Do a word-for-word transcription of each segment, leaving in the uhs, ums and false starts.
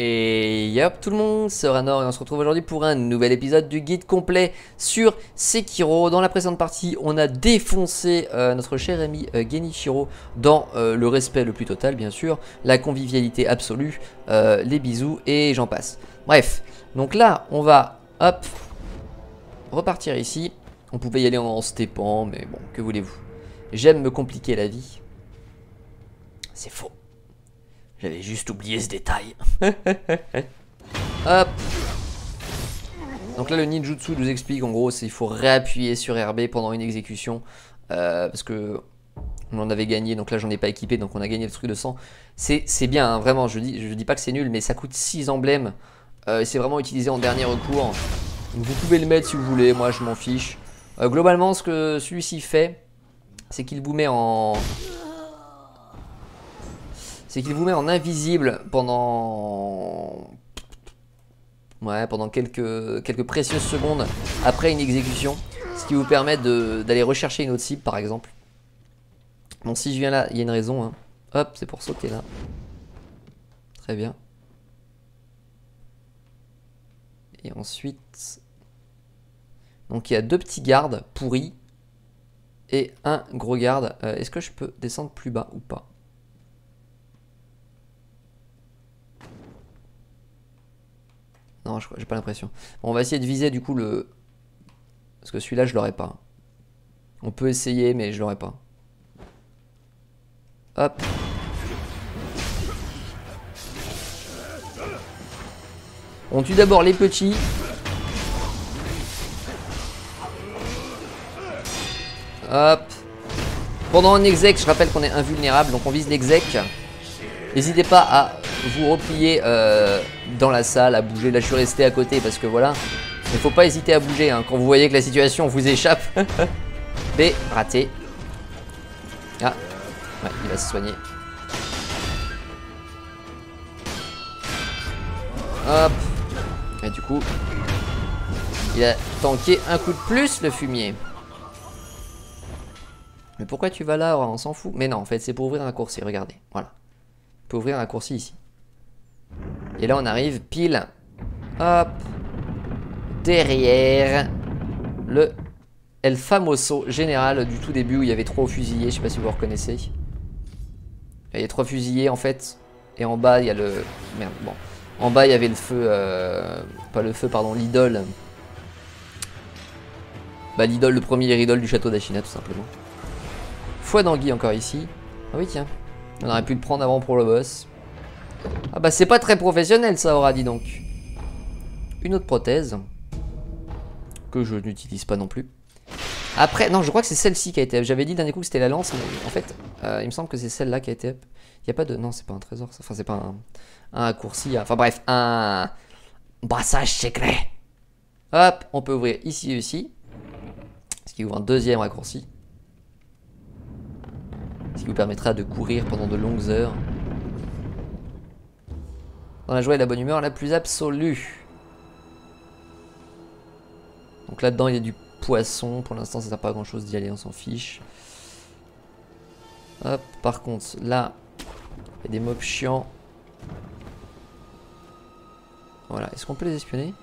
Et yop tout le monde, c'est Ranor et on se retrouve aujourd'hui pour un nouvel épisode du guide complet sur Sekiro. Dans la précédente partie, on a défoncé euh, notre cher ami euh, Genichiro dans euh, le respect le plus total bien sûr, la convivialité absolue, euh, les bisous et j'en passe. Bref, donc là on va hop repartir ici. On pouvait y aller en, en steppant, mais bon, que voulez-vous. J'aime me compliquer la vie. C'est faux. J'avais juste oublié ce détail. Hop. Donc là le ninjutsu nous explique en gros il faut réappuyer sur R B pendant une exécution euh, parce que on en avait gagné, donc là j'en ai pas équipé, donc on a gagné le truc de sang. C'est bien hein, vraiment, je dis, je dis pas que c'est nul, mais ça coûte six emblèmes euh, et c'est vraiment utilisé en dernier recours. Donc vous pouvez le mettre si vous voulez, moi je m'en fiche. euh, Globalement ce que celui-ci fait, c'est qu'il vous met en... C'est qu'il vous met en invisible pendant... Ouais, pendant quelques, quelques précieuses secondes après une exécution. Ce qui vous permet d'aller rechercher une autre cible par exemple. Bon, si je viens là, il y a une raison. Hein. Hop, c'est pour sauter là. Très bien. Et ensuite... Donc il y a deux petits gardes pourris. Et un gros garde. Euh, Est-ce que je peux descendre plus bas ou pas ? Non, j'ai pas l'impression. Bon, on va essayer de viser du coup le... Parce que celui-là, je l'aurais pas. On peut essayer, mais je l'aurais pas. Hop. On tue d'abord les petits. Hop. Pendant un exec, je rappelle qu'on est invulnérable, donc on vise l'exec. N'hésitez pas à vous replier euh, dans la salle, à bouger. Là, je suis resté à côté parce que voilà. Il ne faut pas hésiter à bouger hein, quand vous voyez que la situation vous échappe. B, raté. Ah, ouais, il va se soigner. Hop. Et du coup, il a tanké un coup de plus, le fumier. Mais pourquoi tu vas là? On s'en fout. Mais non, en fait, c'est pour ouvrir un raccourci. Regardez, voilà. On peut ouvrir un raccourci ici. Et là, on arrive pile, hop, derrière le El Famoso général du tout début où il y avait trois fusillés. Je sais pas si vous reconnaissez. Il y a trois fusillés en fait. Et en bas, il y a le... Merde, bon. En bas, il y avait le feu... Euh... Pas le feu, pardon, l'idole. Bah, l'idole, le premier idole du château d'Ashina, tout simplement. Foi d'anguille encore ici. Ah oui, tiens. On aurait pu le prendre avant pour le boss. Ah bah c'est pas très professionnel ça, aura dit donc. Une autre prothèse. Que je n'utilise pas non plus. Après, non je crois que c'est celle-ci qui a été up. J'avais dit d'un coup que c'était la lance, mais en fait euh, il me semble que c'est celle-là qui a été up. Il n'y a pas de... Non c'est pas un trésor, enfin c'est pas un, un raccourci. Enfin bref, un brassage secret. Hop, on peut ouvrir ici et ici. Ce qui ouvre un deuxième raccourci. Ce qui vous permettra de courir pendant de longues heures. Dans la joie et la bonne humeur la plus absolue. Donc là-dedans il y a du poisson. Pour l'instant ça sert pas à grand chose d'y aller, on s'en fiche. Hop, par contre là il y a des mobs chiants. Voilà, est-ce qu'on peut les espionner?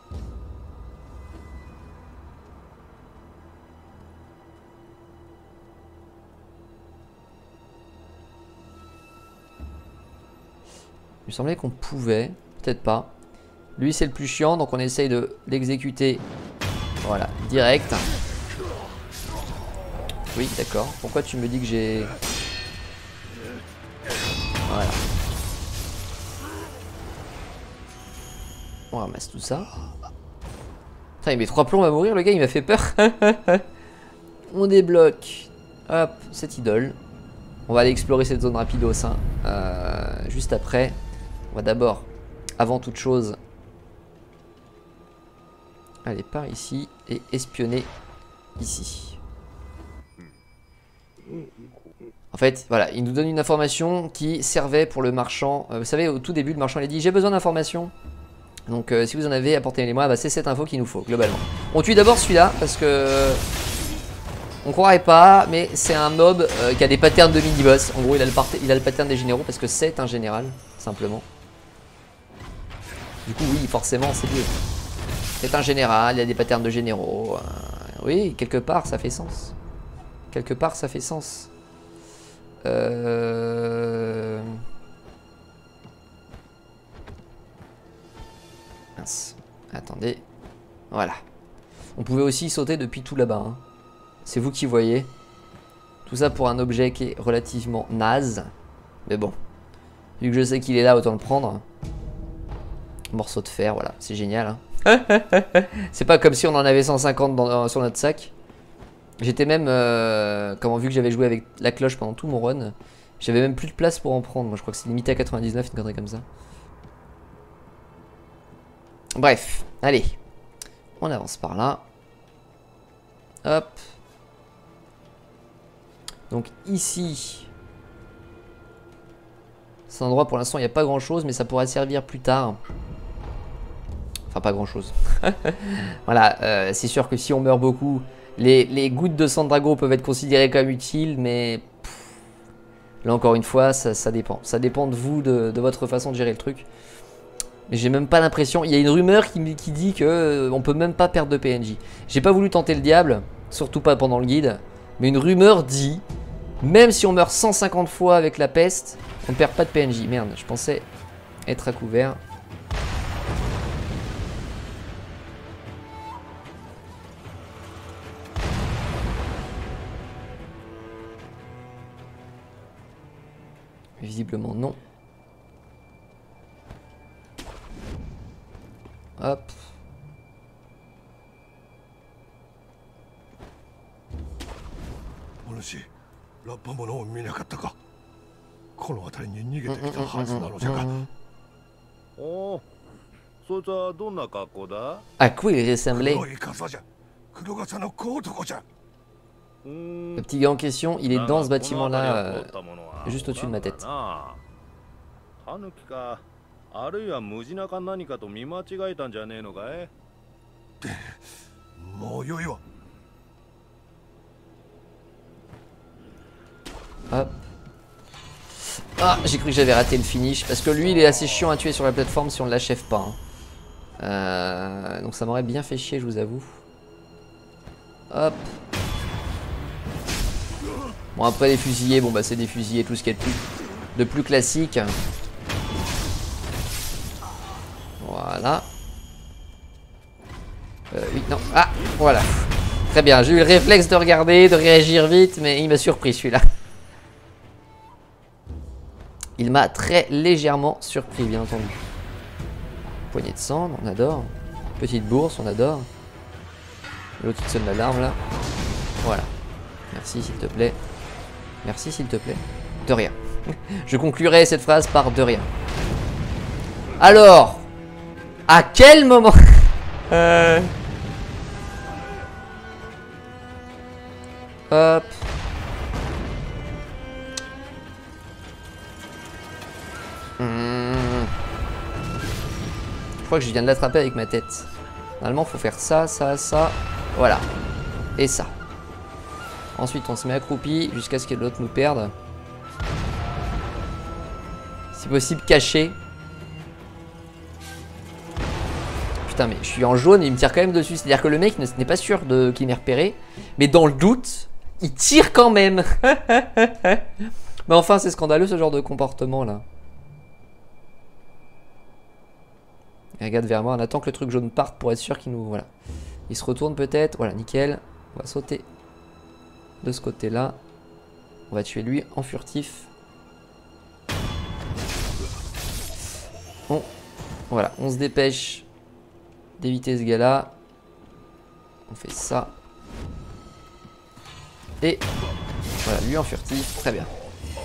Il me semblait qu'on pouvait, peut-être pas. Lui c'est le plus chiant, donc on essaye de l'exécuter. Voilà, direct. Oui, d'accord. Pourquoi tu me dis que j'ai... Voilà. On ramasse tout ça. Putain, il met trois plombs à mourir, le gars il m'a fait peur. On débloque. Hop, cette idole. On va aller explorer cette zone rapidos hein. euh, juste après. On va d'abord, avant toute chose, aller par ici et espionner ici. En fait, voilà, il nous donne une information qui servait pour le marchand. Euh, vous savez, au tout début, le marchand il a dit j'ai besoin d'informations. Donc, euh, si vous en avez, apportez-les-moi. Bah, c'est cette info qu'il nous faut, globalement. On tue d'abord celui-là parce que on croirait pas, mais c'est un mob euh, qui a des patterns de mini-boss. En gros, il a, le il a le pattern des généraux parce que c'est un général, simplement. Du coup, oui, forcément, c'est lié. C'est un général, il y a des patterns de généraux. Euh, oui, quelque part, ça fait sens. Quelque part, ça fait sens. Euh... Mince. Attendez. Voilà. On pouvait aussi sauter depuis tout là-bas. Hein. C'est vous qui voyez. Tout ça pour un objet qui est relativement naze. Mais bon. Vu que je sais qu'il est là, autant le prendre. Morceau de fer, voilà. C'est génial. Hein. C'est pas comme si on en avait cent cinquante dans, sur notre sac. J'étais même... Euh, comment, vu que j'avais joué avec la cloche pendant tout mon run, j'avais même plus de place pour en prendre. Moi, je crois que c'est limité à quatre-vingt-dix-neuf, une connerie comme ça. Bref, allez. On avance par là. Hop. Donc ici, cet endroit pour l'instant il n'y a pas grand chose, mais ça pourrait servir plus tard. Enfin pas grand chose. Voilà, euh, c'est sûr que si on meurt beaucoup, les, les gouttes de sang de dragon peuvent être considérées comme utiles, mais pff, là encore une fois, ça, ça dépend. Ça dépend de vous, de, de votre façon de gérer le truc. Mais j'ai même pas l'impression. Il y a une rumeur qui, qui dit que euh, on peut même pas perdre de P N J. J'ai pas voulu tenter le diable, surtout pas pendant le guide. Mais une rumeur dit, même si on meurt cent cinquante fois avec la peste, on ne perd pas de P N J. Merde, je pensais être à couvert. Visiblement non. Hop. À quoi il ressemblait? Le petit gars en question, il est dans ce bâtiment-là, euh, juste au-dessus de ma tête. Hop. Ah, j'ai cru que j'avais raté le finish. Parce que lui, il est assez chiant à tuer sur la plateforme si on ne l'achève pas. Hein. Euh, donc ça m'aurait bien fait chier, je vous avoue. Hop. Bon, après les fusillés, bon bah c'est des fusillés, tout ce qui est de plus, de plus classique. Voilà. Euh, oui, non. Ah, voilà. Très bien, j'ai eu le réflexe de regarder, de réagir vite, mais il m'a surpris celui-là. Il m'a très légèrement surpris, bien entendu. Poignée de sang, on adore. Petite bourse, on adore. L'autre qui sonne l'alarme là. Voilà. Merci s'il te plaît. Merci s'il te plaît. De rien. Je conclurai cette phrase par de rien. Alors, à quel moment euh... Hop. Mmh. Je crois que je viens de l'attraper avec ma tête. Normalement, il faut faire ça, ça, ça. Voilà. Et ça. Ensuite, on se met accroupi jusqu'à ce que l'autre nous perde. Si possible, caché. Putain, mais je suis en jaune et il me tire quand même dessus. C'est-à-dire que le mec n'est pas sûr de qu'il m'ait repéré. Mais dans le doute, il tire quand même. Mais enfin, c'est scandaleux ce genre de comportement là. Il regarde vers moi, on attend que le truc jaune parte pour être sûr qu'il nous... Voilà. Il se retourne peut-être. Voilà, nickel. On va sauter de ce côté-là. On va tuer lui en furtif. Bon. Voilà, on se dépêche d'éviter ce gars-là. On fait ça. Et voilà, lui en furtif. Très bien.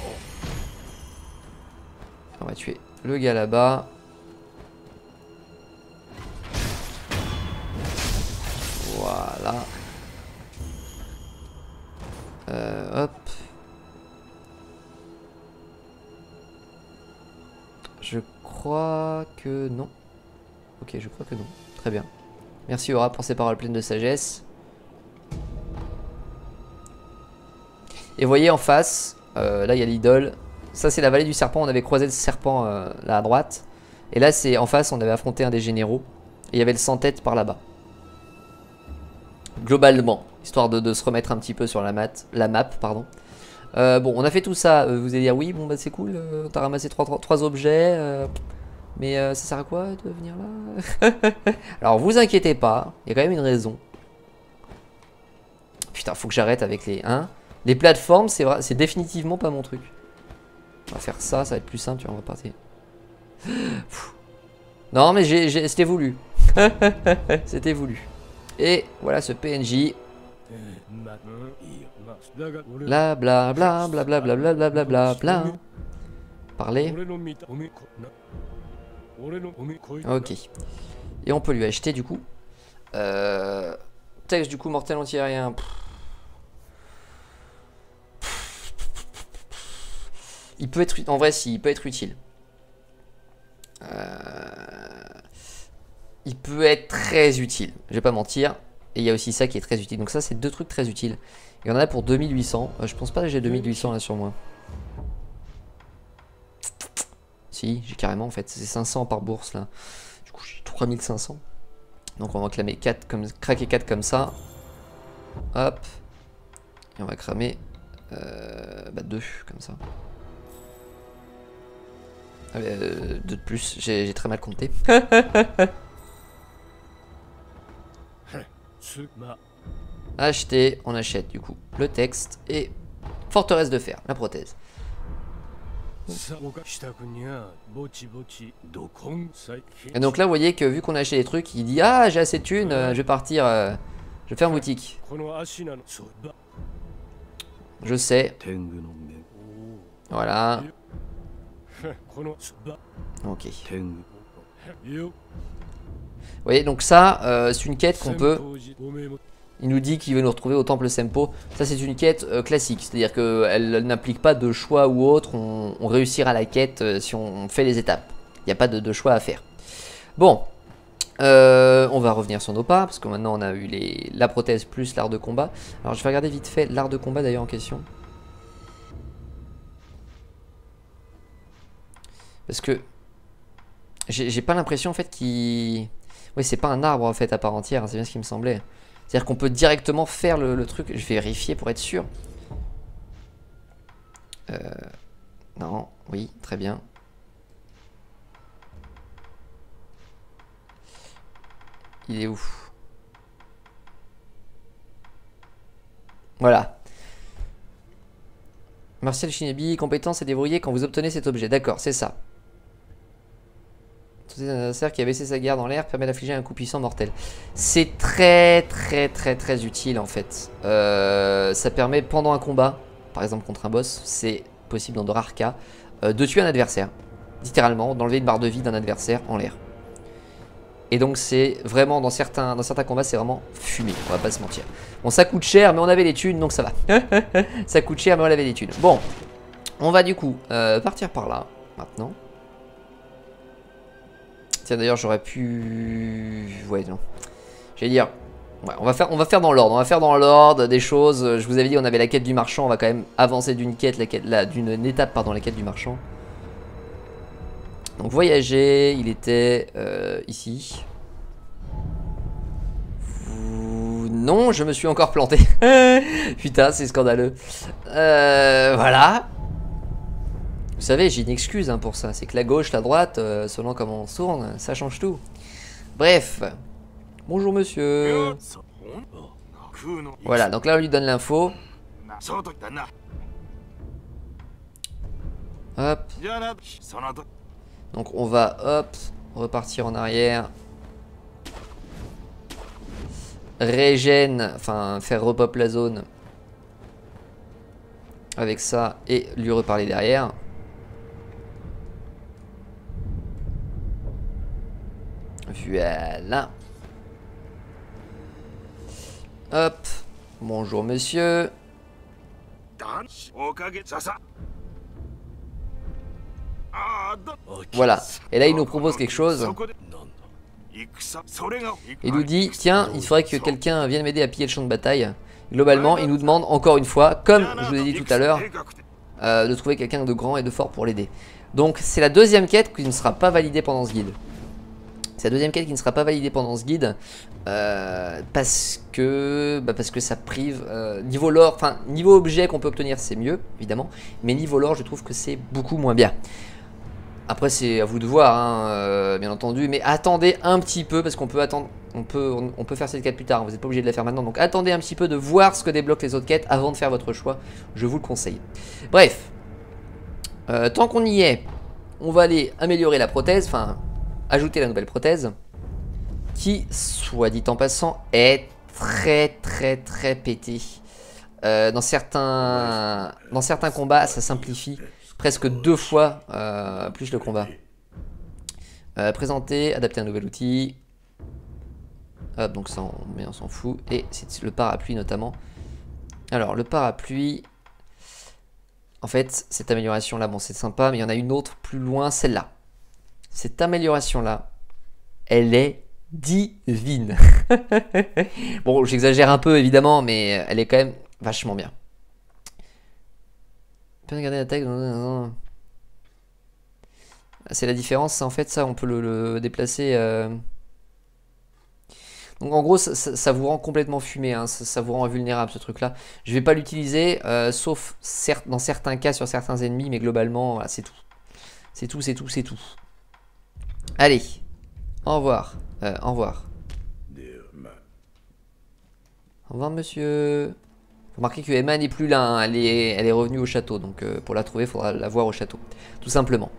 On va tuer le gars là-bas. Voilà. Euh, hop. Je crois que non. Ok, je crois que non. Très bien. Merci Aura pour ces paroles pleines de sagesse. Et vous voyez en face, euh, là il y a l'idole. Ça c'est la vallée du serpent, on avait croisé le serpent euh, là à droite. Et là, c'est en face, on avait affronté un des généraux. Et il y avait le sans-tête par là-bas. Globalement, histoire de, de se remettre un petit peu sur la, mat, la map. pardon. Euh, bon, on a fait tout ça. Euh, vous allez dire, oui, bon, bah c'est cool. Euh, T'as ramassé trois, trois, trois objets. Euh, mais euh, ça sert à quoi de venir là? Alors, vous inquiétez pas. Il y a quand même une raison. Putain, faut que j'arrête avec les... Hein, les plateformes, c'est définitivement pas mon truc. On va faire ça, ça va être plus simple. Tu vois, on va partir. Non, mais c'était voulu. C'était voulu. Et voilà ce P N J. Bla bla bla bla bla bla bla bla bla bla bla. Parler. Ok. Et on peut lui acheter du coup. Euh, texte du coup mortel antiaérien. Il peut être... En vrai, si, il peut être utile. Euh... Il peut être très utile, je vais pas mentir. Et il y a aussi ça qui est très utile. Donc ça, c'est deux trucs très utiles. Il y en a pour deux mille huit cents. Euh, je pense pas que j'ai deux mille huit cents là sur moi. Si, j'ai carrément en fait. C'est cinq cents par bourse là. Du coup, j'ai trois mille cinq cents. Donc on va clamer quatre comme, craquer quatre comme ça. Hop. Et on va cramer euh, bah deux comme ça. Euh, deux de plus, j'ai très mal compté. Acheter, on achète du coup le texte et forteresse de fer, la prothèse. Et donc là vous voyez que vu qu'on a acheté les trucs, il dit ah j'ai assez de thunes, euh, je vais partir, euh, je vais faire une boutique. Je sais. Voilà. Ok. Vous voyez, donc ça, euh, c'est une quête qu'on peut... Il nous dit qu'il veut nous retrouver au temple Sempo. Ça, c'est une quête euh, classique. C'est-à-dire qu'elle n'implique pas de choix ou autre. On, on réussira la quête euh, si on fait les étapes. Il n'y a pas de, de choix à faire. Bon. Euh, on va revenir sur nos pas. Parce que maintenant, on a eu les, la prothèse plus l'art de combat. Alors, je vais regarder vite fait l'art de combat d'ailleurs en question. Parce que j'ai pas l'impression en fait qu'il... Oui, c'est pas un arbre en fait à part entière, hein, c'est bien ce qui me semblait. C'est-à-dire qu'on peut directement faire le, le truc. Je vais vérifier pour être sûr. Euh... Non, oui, très bien. Il est où? Voilà. Martial Shinobi, compétence et débrouiller quand vous obtenez cet objet. D'accord, c'est ça. Un adversaire qui a baissé sa garde en l'air permet d'infliger un coup puissant mortel. C'est très très très très utile en fait. Euh, ça permet pendant un combat, par exemple contre un boss, c'est possible dans de rares cas, euh, de tuer un adversaire. Littéralement, d'enlever une barre de vie d'un adversaire en l'air. Et donc c'est vraiment dans certains, dans certains combats c'est vraiment fumé, on va pas se mentir. Bon ça coûte cher mais on avait les thunes donc ça va. Ça coûte cher mais on avait les thunes. Bon, on va du coup euh, partir par là maintenant. Tiens d'ailleurs j'aurais pu... Ouais non. J'allais dire... Ouais, on va faire, on va faire dans l'ordre. On va faire dans l'ordre des choses. Je vous avais dit on avait la quête du marchand. On va quand même avancer d'une quête, la quête, la, d'une étape pardon, la quête du marchand. Donc voyager, il était euh, ici. Non, je me suis encore planté. Putain, c'est scandaleux. Euh, voilà. Vous savez, j'ai une excuse hein, pour ça. C'est que la gauche, la droite, euh, selon comment on tourne, ça change tout. Bref. Bonjour monsieur. Voilà, donc là on lui donne l'info. Hop. Donc on va, hop, repartir en arrière. Régène, enfin faire repop la zone. Avec ça et lui reparler derrière. Voilà. Hop. Bonjour monsieur. Voilà. Et là il nous propose quelque chose. Il nous dit, tiens, il faudrait que quelqu'un vienne m'aider à piller le champ de bataille. Globalement, il nous demande encore une fois, comme je vous ai dit tout à l'heure, euh, de trouver quelqu'un de grand et de fort pour l'aider. Donc c'est la deuxième quête qui ne sera pas validée pendant ce guide. C'est la deuxième quête qui ne sera pas validée pendant ce guide euh, parce que bah parce que ça prive euh, niveau lore, enfin niveau objet qu'on peut obtenir c'est mieux évidemment, mais niveau lore je trouve que c'est beaucoup moins bien. Après c'est à vous de voir hein, euh, bien entendu, mais attendez un petit peu parce qu'on peut attendre, on peut on, on peut faire cette quête plus tard, vous n'êtes pas obligé de la faire maintenant, donc attendez un petit peu de voir ce que débloquent les autres quêtes avant de faire votre choix, je vous le conseille. Bref, euh, tant qu'on y est, on va aller améliorer la prothèse, enfin ajouter la nouvelle prothèse qui, soit dit en passant, est très très très pétée. Euh, dans, certains, dans certains combats, ça simplifie presque deux fois euh, plus le combat. Euh, présenter, adapter un nouvel outil. Hop, donc ça, on, on s'en fout. Et c'est le parapluie notamment. Alors, le parapluie... En fait, cette amélioration-là, bon, c'est sympa, mais il y en a une autre plus loin, celle-là. Cette amélioration-là, elle est divine. Bon, j'exagère un peu, évidemment, mais elle est quand même vachement bien. On peut regarder l'attaque. C'est la différence, en fait, ça, on peut le, le déplacer... Euh... Donc en gros ça, ça, ça vous rend complètement fumé, hein, ça, ça vous rend invulnérable ce truc là. Je vais pas l'utiliser euh, sauf certes, dans certains cas sur certains ennemis, mais globalement voilà, c'est tout. C'est tout, c'est tout, c'est tout. Allez, au revoir. Euh, au revoir. Au revoir monsieur. Remarquez que Emma n'est plus là, hein, elle, est, elle est revenue au château, donc euh, pour la trouver il faudra la voir au château. Tout simplement.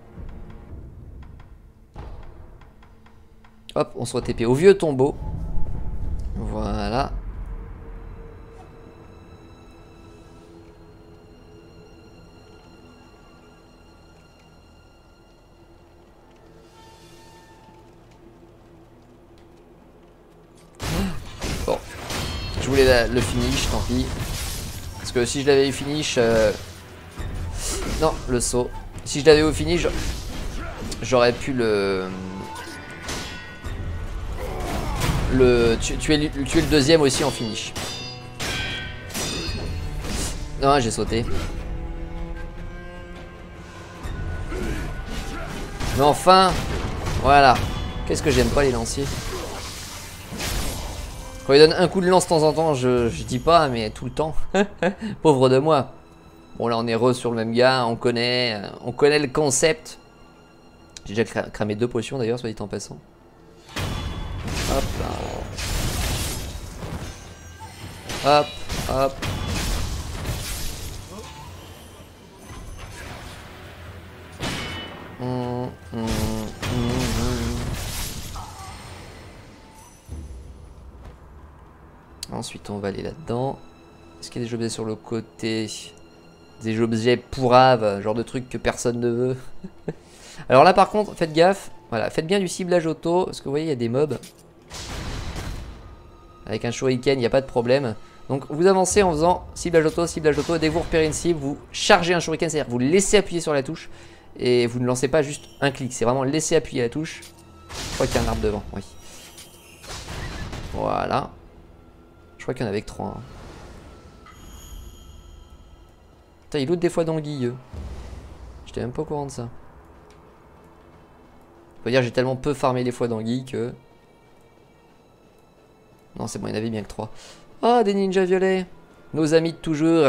Hop, on se re-T P au vieux tombeau. Voilà. Bon. Je voulais la, le finish, tant pis. Parce que si je l'avais eu finish... Euh... Non, le saut. Si je l'avais eu finish, j'aurais pu le... Le, tu, tu, es, tu es le deuxième aussi en finish. Non, j'ai sauté. Mais enfin, voilà. Qu'est-ce que j'aime pas les lanciers. Quand il donne un coup de lance de temps en temps, je, je dis pas, mais tout le temps. Pauvre de moi. Bon là on est re sur le même gars, on connaît, on connaît le concept. J'ai déjà cramé deux potions d'ailleurs, soit dit en passant. Hop là. Hop, hop. Mmh, mmh, mmh, mmh. Ensuite on va aller là-dedans. Est-ce qu'il y a des objets sur le côté? Des objets pourraves, genre de trucs que personne ne veut. Alors là par contre, faites gaffe. Voilà, faites bien du ciblage auto, parce que vous voyez il y a des mobs. Avec un shuriken, il n'y a pas de problème. Donc vous avancez en faisant ciblage auto, ciblage auto. Et dès que vous repérez une cible, vous chargez un shuriken, c'est-à-dire vous laissez appuyer sur la touche. Et vous ne lancez pas juste un clic, c'est vraiment laisser appuyer la touche. Je crois qu'il y a un arbre devant, oui. Voilà. Je crois qu'il y en avait que trois. Hein. Putain, il loot des fois d'anguille. J'étais même pas au courant de ça. Faut dire, j'ai tellement peu farmé les fois d'anguille que... Non, c'est bon, il y en avait bien que trois. Oh, des ninjas violets. Nos amis de toujours.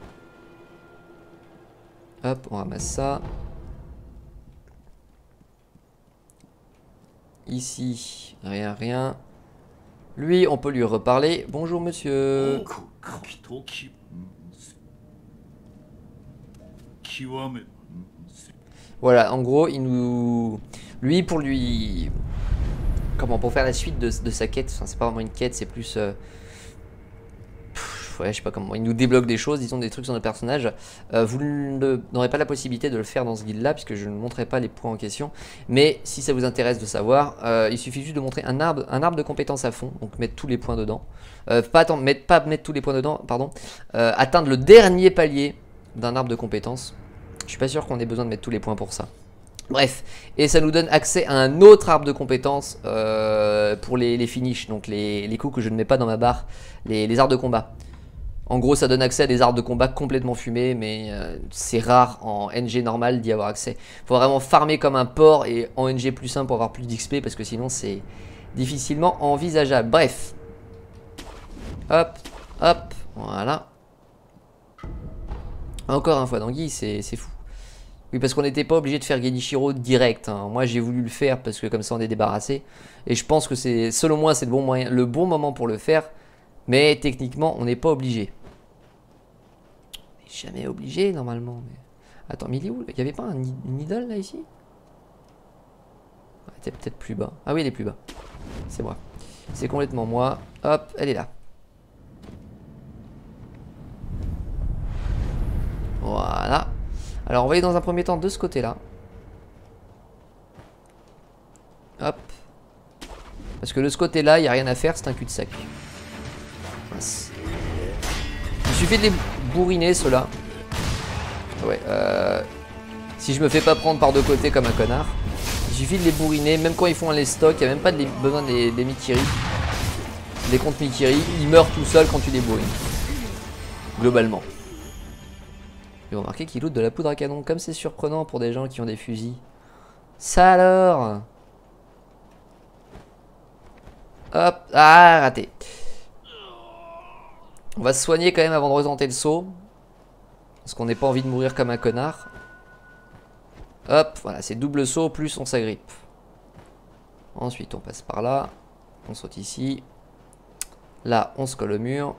Hop, on ramasse ça. Ici, rien, rien. Lui, on peut lui reparler. Bonjour, monsieur. Voilà, en gros, il nous... Lui, pour lui... Comment, pour faire la suite de, de sa quête, enfin, c'est pas vraiment une quête, c'est plus... Euh... Pff, ouais, je sais pas comment... Il nous débloque des choses, disons des trucs sur notre personnage. Euh, vous n'aurez pas la possibilité de le faire dans ce guide-là, puisque je ne montrerai pas les points en question. Mais si ça vous intéresse de savoir, euh, il suffit juste de montrer un arbre, un arbre de compétences à fond, donc mettre tous les points dedans. Euh, pas, attendre, mettre, pas mettre tous les points dedans, pardon. Euh, atteindre le dernier palier d'un arbre de compétences. Je suis pas sûr qu'on ait besoin de mettre tous les points pour ça. Bref, et ça nous donne accès à un autre arbre de compétences euh, pour les, les finishes, donc les, les coups que je ne mets pas dans ma barre, les, les arts de combat. En gros, ça donne accès à des armes de combat complètement fumées, mais euh, c'est rare en N G normal d'y avoir accès. Faut vraiment farmer comme un porc et en N G plus un pour avoir plus d'X P, parce que sinon c'est difficilement envisageable. Bref. Hop, hop, voilà. Encore un fois d'anguille, c'est fou. Oui, parce qu'on n'était pas obligé de faire Genichiro direct. Hein. Moi, j'ai voulu le faire parce que comme ça, on est débarrassé. Et je pense que c'est, selon moi, c'est le bon moyen, le bon moment pour le faire. Mais techniquement, on n'est pas obligé. On n'est jamais obligé, normalement. Mais... Attends, mais il est où? Il n'y avait pas un, une idole, là, ici? Elle était peut-être plus bas. Ah oui, elle est plus bas. C'est moi. C'est complètement moi. Hop, elle est là. Voilà. Alors, on va aller dans un premier temps de ce côté-là. Hop. Parce que de ce côté-là, il n'y a rien à faire, c'est un cul-de-sac. Il suffit de les bourriner, ceux-là. Ouais, euh... si je me fais pas prendre par deux côtés comme un connard, il suffit de les bourriner, même quand ils font un les stocks, il n'y a même pas de les... besoin des, des Mikiri. Les comptes Mikiri, ils meurent tout seuls quand tu les bourrines. Globalement. Et remarquez qu'ils lootent de la poudre à canon, comme c'est surprenant pour des gens qui ont des fusils. Ça alors! Hop, ah, raté. On va se soigner quand même avant de retenter le saut. Parce qu'on n'a pas envie de mourir comme un connard. Hop, voilà, c'est double saut, plus on s'agrippe. Ensuite, on passe par là. On saute ici. Là, on se colle au mur.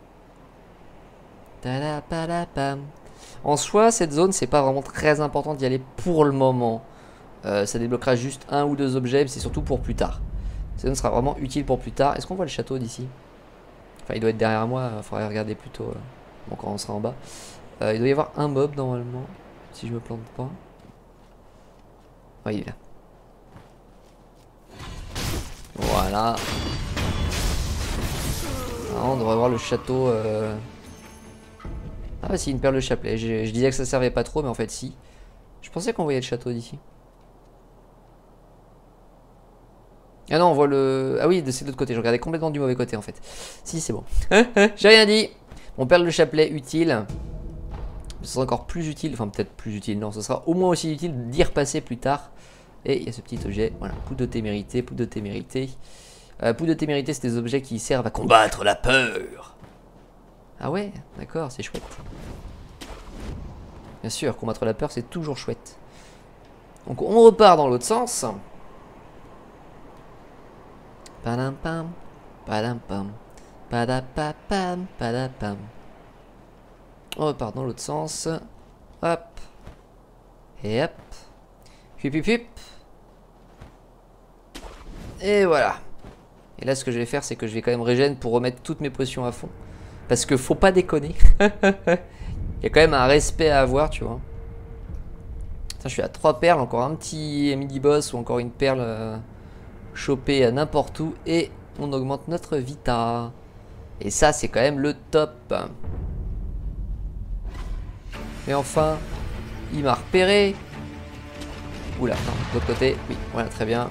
En soi, cette zone, c'est pas vraiment très important d'y aller pour le moment. Euh, ça débloquera juste un ou deux objets, mais c'est surtout pour plus tard. Cette zone sera vraiment utile pour plus tard. Est-ce qu'on voit le château d'ici? Enfin, il doit être derrière moi, il faudrait regarder plutôt euh, bon, quand on sera en bas. Euh, il doit y avoir un mob normalement, si je me plante pas. Oui, il est là. Voilà. Ah, on devrait voir le château. Euh... Ah bah si, une perle de chapelet. Je, je disais que ça servait pas trop, mais en fait si. Je pensais qu'on voyait le château d'ici. Ah non, on voit le... Ah oui, c'est de l'autre côté. Je regardais complètement du mauvais côté en fait. Si, c'est bon. J'ai rien dit. Mon perle de chapelet utile. Ce sera encore plus utile. Enfin, peut-être plus utile. Non, ce sera au moins aussi utile d'y repasser plus tard. Et il y a ce petit objet. Voilà, poudre de témérité, poudre de témérité. Euh, poudre de témérité, c'est des objets qui servent à combattre la peur. Ah ouais, d'accord, c'est chouette. Bien sûr, combattre la peur, c'est toujours chouette. Donc on repart dans l'autre sens. Padam pam, padam pam, padapapam, padapam. On repart dans l'autre sens. Hop. Et hop. Huip huip huip. Et voilà. Et là, ce que je vais faire, c'est que je vais quand même régène pour remettre toutes mes potions à fond. Parce que faut pas déconner. Il y a quand même un respect à avoir, tu vois. Putain, je suis à trois perles, encore un petit mini-boss ou encore une perle euh, chopée à n'importe où. Et on augmente notre vita. Et ça, c'est quand même le top. Mais enfin, il m'a repéré. Oula, non, de l'autre côté. Oui, voilà, très bien.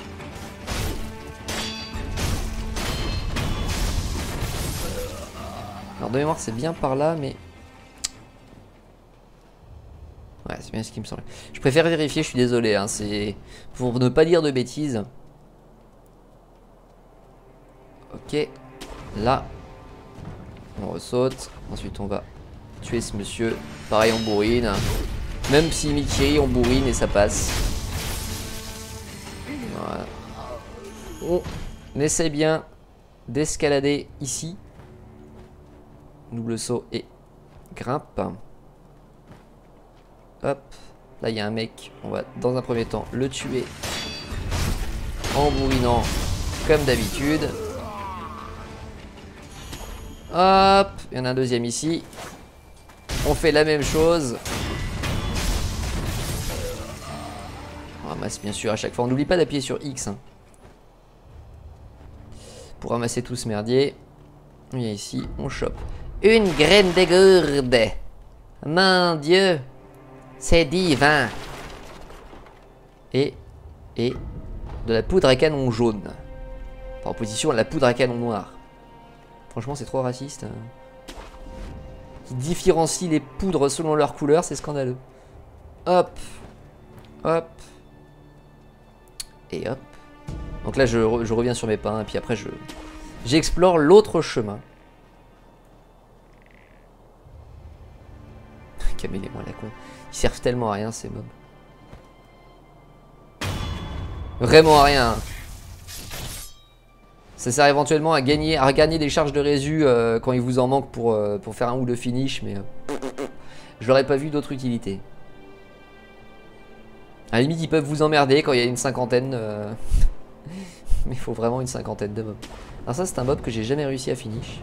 Alors de mémoire c'est bien par là mais... Ouais c'est bien ce qui me semblait. Je préfère vérifier, je suis désolé hein, c'est pour ne pas dire de bêtises. Ok. Là. On ressaute. Ensuite on va tuer ce monsieur. Pareil on bourrine. Même si Mikiri on bourrine et ça passe. Voilà. On essaie bien d'escalader ici. Double saut et grimpe. Hop. Là il y a un mec. On va dans un premier temps le tuer. En bourrinant comme d'habitude. Hop. Il y en a un deuxième ici. On fait la même chose. On ramasse bien sûr à chaque fois. On n'oublie pas d'appuyer sur X. Hein, pour ramasser tout ce merdier. Il y a ici. On chope. Une graine de gourde. Mon Dieu. C'est divin. Et, et de la poudre à canon jaune. Par opposition à la poudre à canon noir. Franchement, c'est trop raciste. qui différencie les poudres selon leur couleur, c'est scandaleux. Hop, hop, et hop. Donc là, je, re, je reviens sur mes pains, et puis après, je j'explore l'autre chemin. Caméléon à la con. Ils servent tellement à rien, ces mobs. Vraiment à rien. Ça sert éventuellement à gagner, à gagner des charges de résu euh, quand il vous en manque pour, euh, pour faire un ou deux finish, mais euh, je l'aurais pas vu d'autre utilité. À la limite, ils peuvent vous emmerder quand il y a une cinquantaine. Euh... mais il faut vraiment une cinquantaine de mobs. Alors ça, c'est un mob que j'ai jamais réussi à finish.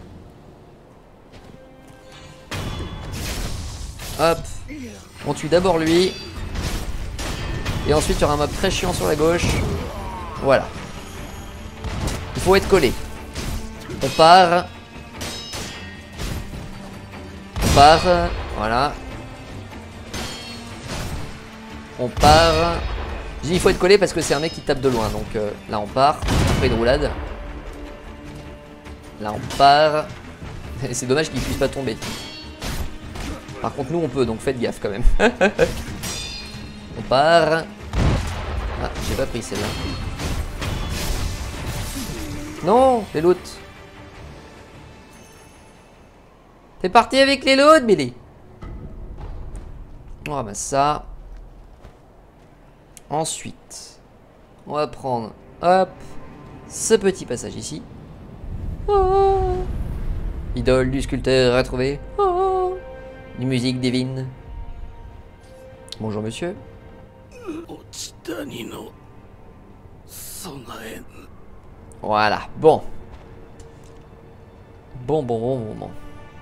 Hop. On tue d'abord lui. Et ensuite, il y aura un mob très chiant sur la gauche. Voilà. Il faut être collé. On part. On part. Voilà. On part. Je dis il faut être collé parce que c'est un mec qui tape de loin. Donc euh, là on part. Après une roulade. Là on part. C'est dommage qu'il puisse pas tomber. Par contre nous on peut, donc faites gaffe quand même. On part. Ah, j'ai pas pris celle-là. Non, les loot. T'es parti avec les loot, Billy. On ramasse ça. Ensuite, on va prendre, hop, ce petit passage ici. Oh, idole du sculpteur retrouvé. Oh, une musique divine. Bonjour monsieur. Voilà, bon. Bon, bon, bon, bon, bon.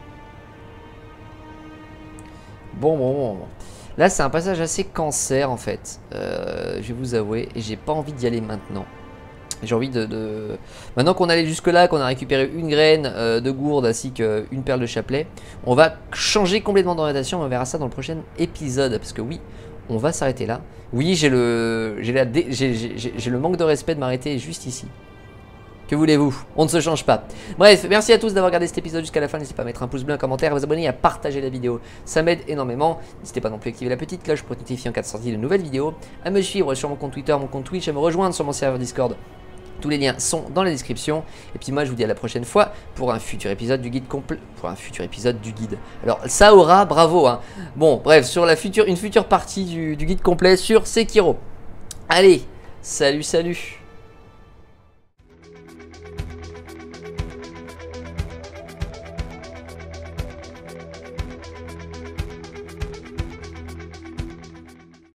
Bon, bon, bon, bon. Là, c'est un passage assez cancer, en fait. Euh, je vais vous avouer. Et j'ai pas envie d'y aller maintenant. J'ai envie de... de... Maintenant qu'on est allé jusque-là, qu'on a récupéré une graine euh, de gourde ainsi qu'une perle de chapelet, on va changer complètement d'orientation. On verra ça dans le prochain épisode. Parce que oui, on va s'arrêter là. Oui, j'ai le... J'ai la... Dé... j'ai le manque de respect de m'arrêter juste ici. Que voulez-vous? On ne se change pas. Bref, merci à tous d'avoir regardé cet épisode jusqu'à la fin. N'hésitez pas à mettre un pouce bleu, un commentaire, à vous abonner et à partager la vidéo. Ça m'aide énormément. N'hésitez pas non plus à activer la petite cloche pour être notifié en cas de sortie de nouvelles vidéos. À me suivre sur mon compte Twitter, mon compte Twitch, à me rejoindre sur mon serveur Discord. Tous les liens sont dans la description. Et puis moi, je vous dis à la prochaine fois pour un futur épisode du guide complet. Pour un futur épisode du guide. Alors, ça aura, bravo. Hein. Bon, bref, sur la future, une future partie du, du guide complet sur Sekiro. Allez, salut, salut.